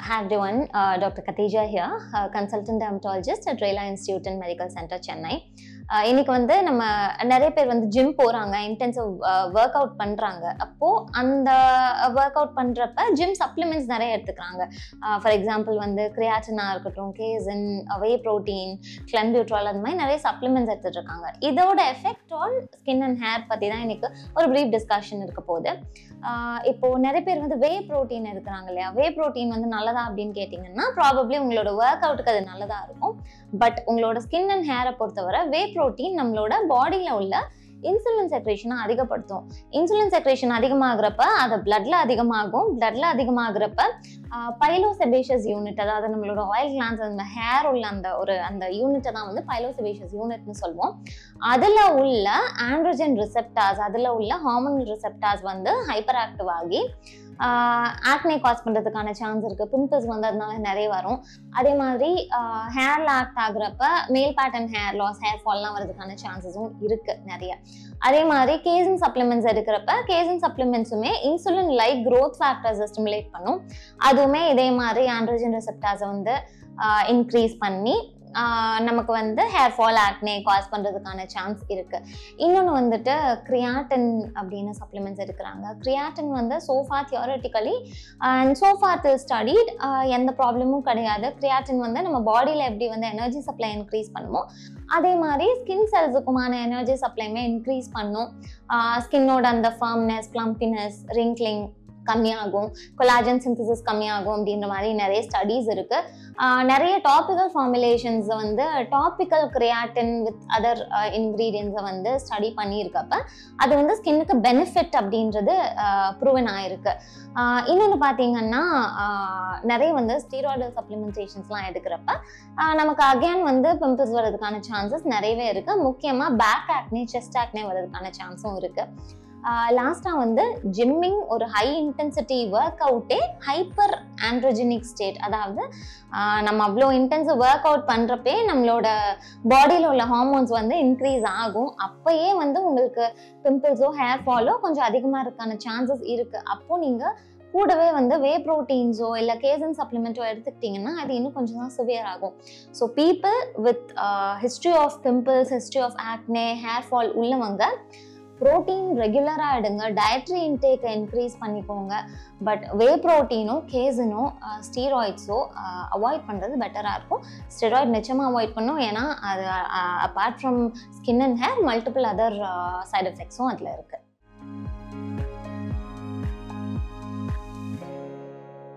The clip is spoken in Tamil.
Hi everyone, Dr. Katheeja here, consultant dermatologist at Rayla Institute and Medical Center, Chennai. இன்னைக்கு வந்து நம்ம நிறைய பேர் வந்து ஜிம் போறாங்க, இன்டென்சிவ் ஒர்க் அவுட் பண்றாங்க. அப்போ அந்த ஒர்க் அவுட் பண்றப்ப ஜிம் சப்ளிமெண்ட்ஸ் நிறைய எடுத்துக்கிறாங்க. ஃபார் எக்ஸாம்பிள் வந்து கிரியாட்டினா இருக்கட்டும், கேசின், வே ப்ரோட்டீன், கிளம்பியூட்ரால், அந்த மாதிரி நிறைய சப்ளிமெண்ட்ஸ் எடுத்துட்டு இருக்காங்க. இதோட effect on skin and hair பத்தி தான் இன்னைக்கு ஒரு பிரீஃப் டிஸ்கஷன் இருக்க போகுது. இப்போ நிறைய பேர் வந்து வே ப்ரோட்டீன் எடுக்கிறாங்க இல்லையா? வே ப்ரோட்டீன் வந்து நல்லதா அப்படின்னு கேட்டிங்கன்னா ப்ராபப்ளி உங்களோட ஒர்க் அவுட்டுக்கு அது நல்லதா இருக்கும். பட் உங்களோட ஸ்கின் அண்ட் ஹேரை பொறுத்தவரை வே ப்ரோட்டீன் நம்மளோட பாடியில உள்ள இன்சுலின் செக்ரேஷனை அதிகப்படுத்தும். இன்சுலின் செக்ரேஷன் அதிகமாகிறப்ப அது பிளட்ல அதிகமாகும். பிளட்ல அதிகமாகிறப்ப பைலோசெபேஷியஸ் யூனிட், அதாவது நம்மளோட ஆயில் கிளான்ஸ், அந்த ஹேர் உள்ள அந்த யூனிட்டை தான் வந்து பைலோசெபேஷியஸ் யூனிட்னு சொல்லுவோம். அதில் உள்ள ஆண்ட்ரோஜன் ரிசெப்டார்ஸ், அதில் உள்ள ஹார்மோனல் ரிசெப்டார்ஸ் வந்து ஹைப்பர் ஆக்டிவ் ஆகி ஆக்னே காஸ் பண்ணுறதுக்கான சான்ஸ் இருக்குது. பிம்பிள்ஸ் வந்து அதனால நிறைய வரும். அதே மாதிரி ஹேர் ஆக்ட் ஆகுறப்ப male pattern hair loss, hair ஃபால்லாம் வரதுக்கான சான்சஸும் இருக்குது நிறைய. அதே மாதிரி கேசின் சப்ளிமெண்ட்ஸ் எடுக்கிறப்ப கேசின் சப்ளிமெண்ட்ஸுமே இன்சுலின் லைக் க்ரோத் ஃபேக்டர்ஸை ஸ்டிமுலேட் பண்ணும். அதுவுமே இதே மாதிரி ஆண்ட்ரோஜன் ரிசெப்டார்ஸை வந்து இன்க்ரீஸ் பண்ணி நமக்கு வந்து ஹேர் ஃபால், ஆக்னே காஸ் பண்ணுறதுக்கான சான்ஸ் இருக்குது. இன்னொன்று வந்துட்டு கிரியாட்டின் அப்படின்னு சப்ளிமெண்ட்ஸ் எடுக்கிறாங்க. கிரியாட்டின் வந்து so far theoretically and so far studied எந்த ப்ராப்ளமும் கிடையாது. கிரியாட்டின் வந்து நம்ம பாடியில் எப்படி வந்து எனர்ஜி சப்ளை இன்க்ரீஸ் பண்ணுமோ அதே மாதிரி ஸ்கின் செல்ஸுக்குமான எனர்ஜி சப்ளைமே இன்க்ரீஸ் பண்ணும். ஸ்கின்னோட அந்த ஃபர்ம்னஸ், ப்ளம்பினஸ், ரிங்க்லிங் கம்மியாகும், கொலாஜன் சிந்தசிஸ் கம்மியாகும் அப்படின்ற மாதிரி நிறைய ஸ்டடீஸ் இருக்கு. நிறைய டாபிக்கல் ஃபார்முலேஷன்ஸ் வந்து டாபிக்கல் கிரியாட்டின் வித் அதர் இன்க்ரீடியன்ஸை வந்து ஸ்டடி பண்ணியிருக்கப்ப அது வந்து ஸ்கின்னுக்கு பெனிஃபிட் அப்படின்றது ப்ரூவன் ஆயிருக்கு. இன்னொன்று பார்த்தீங்கன்னா நிறைய வந்து ஸ்டீராய்டல் சப்ளிமெண்டேஷன்ஸ்லாம் எடுக்கிறப்ப நமக்கு அகேன் வந்து பிம்பிள்ஸ் வர்றதுக்கான சான்சஸ் நிறையவே இருக்கு. முக்கியமாக பேக் ஆக்னே, செஸ்ட் ஆக்னே வர்றதுக்கான சான்ஸும் இருக்கு. லாஸ்ட்டாக வந்து ஜிம்மிங் ஒரு ஹை இன்டென்சிட்டி ஒர்க் அவுட்டே ஹைப்பர் ஆண்ட்ரோஜெனிக் ஸ்டேட், அதாவது நம்ம அவ்வளோ இன்டென்சிவ் ஒர்க் அவுட் பண்ணுறப்பே நம்மளோட பாடியில் உள்ள ஹார்மோன்ஸ் வந்து இன்க்ரீஸ் ஆகும். அப்போயே வந்து உங்களுக்கு பிம்பிள்ஸோ ஹேர் ஃபாலோ கொஞ்சம் அதிகமாக இருக்கான சான்சஸ் இருக்குது. அப்போது நீங்கள் கூடவே வந்து வே ப்ரோட்டீன்ஸோ இல்லை கேசன் சப்ளிமெண்ட்டோ எடுத்துக்கிட்டிங்கன்னா அது இன்னும் கொஞ்சம் தான் சிவியர் ஆகும். So people with history of pimples, history of acne, hair fall உள்ளவங்க ப்ரோட்டீன் ரெகுலராக எடுங்க, டயட்ரி இன்டேக்கை இன்க்ரீஸ் பண்ணிக்கோங்க. பட் வே ப்ரோட்டீனோ கேசினோ ஸ்டீராய்ட்ஸோ அவாய்ட் பண்ணுறது பெட்டராக இருக்கும். ஸ்டெராய்ட் நிச்சயமாக அவாய்ட் பண்ணும், ஏன்னா அது apart from skin and hair multiple other side எஃபெக்ட்ஸும் அதில் இருக்குது.